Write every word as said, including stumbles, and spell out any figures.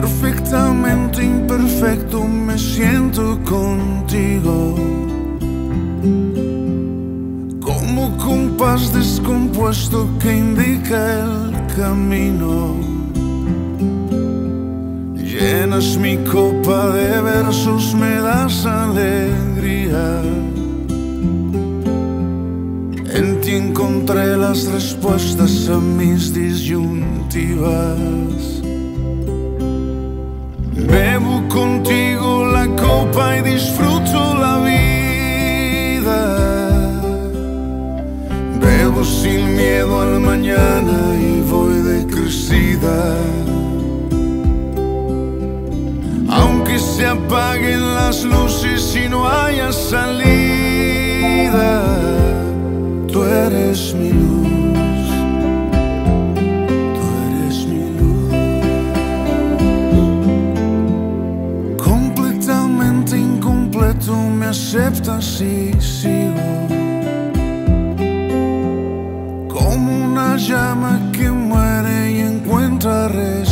Perfectamente imperfecto me siento contigo, como compás descompuesto que indica el camino. Llenas mi copa de versos, me das alegría. En ti encontré las respuestas a mis disyuntivas. Bebo contigo la copa y disfruto la vida. Bebo sin miedo al mañana y voy de crecida. Aunque se apaguen las luces y no haya salida, tú eres mi luz, tú eres mi luz. Completamente incompleto me aceptas y sigo, como una llama que muere y encuentra respuesta.